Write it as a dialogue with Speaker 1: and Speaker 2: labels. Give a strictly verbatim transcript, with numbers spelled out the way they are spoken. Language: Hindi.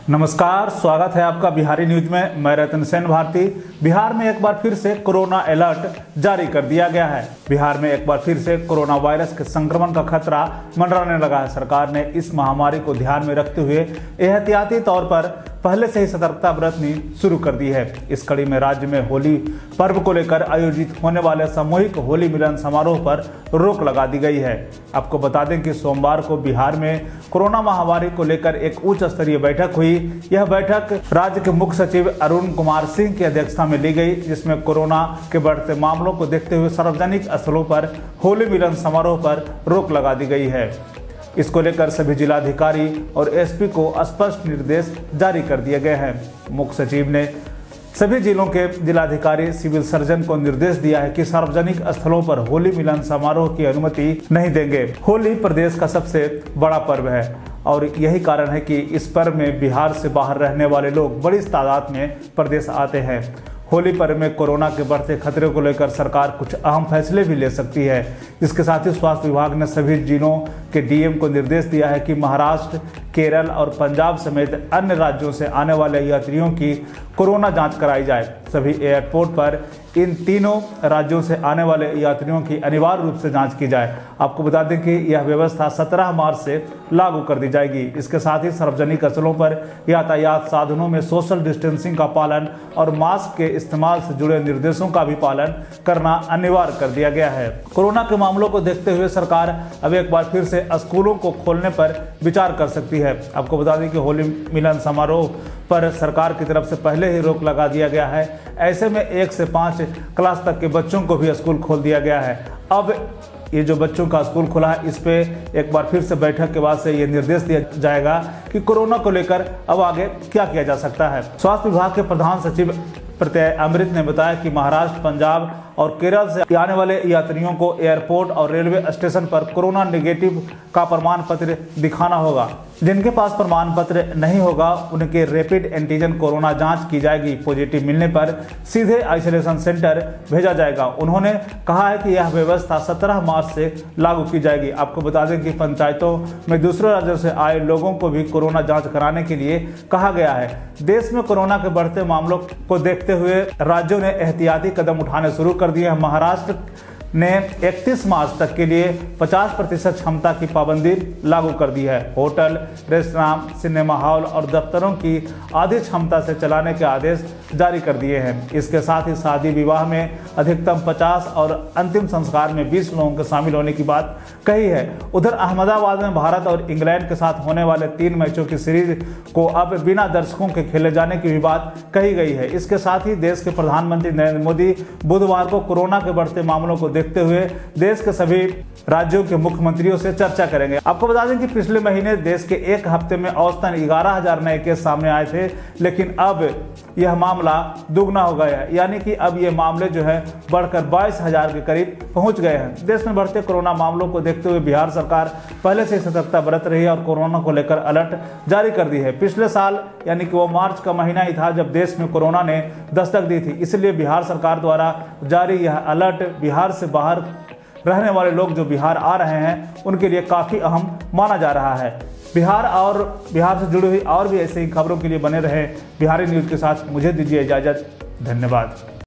Speaker 1: नमस्कार, स्वागत है आपका बिहारी न्यूज में। मैं रतन सेन भारती। बिहार में एक बार फिर से कोरोना अलर्ट जारी कर दिया गया है। बिहार में एक बार फिर से कोरोना वायरस के संक्रमण का खतरा मंडराने लगा है। सरकार ने इस महामारी को ध्यान में रखते हुए एहतियाती तौर पर पहले से ही सतर्कता बरतनी शुरू कर दी है। इस कड़ी में राज्य में होली पर्व को लेकर आयोजित होने वाले सामूहिक होली मिलन समारोह पर रोक लगा दी गई है। आपको बता दें कि सोमवार को बिहार में कोरोना महामारी को लेकर एक उच्च स्तरीय बैठक हुई। यह बैठक राज्य के मुख्य सचिव अरुण कुमार सिंह की अध्यक्षता में ली गई, जिसमें कोरोना के बढ़ते मामलों को देखते हुए सार्वजनिक स्थलों पर होली मिलन समारोह पर रोक लगा दी गई है। इसको लेकर सभी जिलाधिकारी और एसपी को स्पष्ट निर्देश जारी कर दिए गए हैं। मुख्य सचिव ने सभी जिलों के जिलाधिकारी, सिविल सर्जन को निर्देश दिया है कि सार्वजनिक स्थलों पर होली मिलन समारोह की अनुमति नहीं देंगे। होली प्रदेश का सबसे बड़ा पर्व है और यही कारण है कि इस पर्व में बिहार से बाहर रहने वाले लोग बड़ी तादाद में प्रदेश आते हैं। होली पर्व में कोरोना के बढ़ते खतरे को लेकर सरकार कुछ अहम फैसले भी ले सकती है। इसके साथ ही स्वास्थ्य विभाग ने सभी जिलों के डीएम को निर्देश दिया है कि महाराष्ट्र, केरल और पंजाब समेत अन्य राज्यों से आने वाले यात्रियों की कोरोना जांच कराई जाए। सभी एयरपोर्ट पर इन तीनों राज्यों से आने वाले यात्रियों की अनिवार्य रूप से जांच की जाए। आपको बता दें कि यह व्यवस्था सत्रह मार्च से लागू कर दी जाएगी। इसके साथ ही सार्वजनिक स्थलों पर यातायात साधनों में सोशल डिस्टेंसिंग का पालन और मास्क के इस्तेमाल से जुड़े निर्देशों का भी पालन करना अनिवार्य कर दिया गया है। कोरोना के मामलों को देखते हुए सरकार अब एक बार फिर से स्कूलों को खोलने पर विचार कर सकती है। आपको बता दें कि होली मिलन समारोह पर सरकार की तरफ से पहले ही रोक लगा दिया गया है। ऐसे में एक से पाँच क्लास तक के बच्चों को भी स्कूल खोल दिया गया है। अब ये जो बच्चों का स्कूल खुला है, इस पे एक बार फिर से बैठक के बाद से ये निर्देश दिया जाएगा कि कोरोना को लेकर अब आगे क्या किया जा सकता है। स्वास्थ्य विभाग के प्रधान सचिव प्रत्यय अमृत ने बताया कि महाराष्ट्र, पंजाब और केरल से आने वाले यात्रियों को एयरपोर्ट और रेलवे स्टेशन पर कोरोना नेगेटिव का प्रमाण पत्र दिखाना होगा। जिनके पास प्रमाण पत्र नहीं होगा उनके रैपिड एंटीजन कोरोना जांच की जाएगी। पॉजिटिव मिलने पर सीधे आइसोलेशन सेंटर भेजा जाएगा। उन्होंने कहा है कि यह व्यवस्था सत्रह मार्च से लागू की जाएगी। आपको बता दें कि पंचायतों में दूसरे राज्यों से आए लोगों को भी कोरोना जांच कराने के लिए कहा गया है। देश में कोरोना के बढ़ते मामलों को देखते हुए राज्यों ने एहतियाती कदम उठाने शुरू कर दिए हैं। महाराष्ट्र ने इकतीस मार्च तक के लिए पचास प्रतिशत क्षमता की पाबंदी लागू कर दी है। होटल, रेस्तरां, सिनेमा हॉल और दफ्तरों की आधी क्षमता से चलाने के आदेश जारी कर दिए हैं। इसके साथ ही शादी विवाह में अधिकतम पचास और अंतिम संस्कार में बीस लोगों के शामिल होने की बात कही है। उधर अहमदाबाद में भारत और इंग्लैंड के साथ होने वाले तीन मैचों की सीरीज को अब बिना दर्शकों के खेले जाने की भी बात कही गई है। इसके साथ ही देश के प्रधानमंत्री नरेंद्र मोदी बुधवार को कोरोना के बढ़ते मामलों को देखते हुए देश के सभी राज्यों के मुख्यमंत्रियों से चर्चा करेंगे। आपको बता दें कि पिछले महीने देश के एक हफ्ते में औसतन ग्यारह हजार नए केस सामने आए थे, लेकिन अब यह मामला दुगना हो गया है, यानी कि अब ये मामले जो है बढ़कर बाईस हजार के करीब पहुंच गए हैं। देश में बढ़ते कोरोना मामलों को देखते हुए बिहार सरकार पहले से सतर्कता बरत रही है और कोरोना को लेकर अलर्ट जारी कर दी है। पिछले साल यानी कि वो मार्च का महीना ही था जब देश में कोरोना ने दस्तक दी थी। इसलिए बिहार सरकार द्वारा जारी यह अलर्ट बिहार से बाहर रहने वाले लोग जो बिहार आ रहे हैं उनके लिए काफी अहम माना जा रहा है। बिहार और बिहार से जुड़ी हुई और भी ऐसी खबरों के लिए बने रहे बिहारी न्यूज के साथ। मुझे दीजिए इजाजत। धन्यवाद।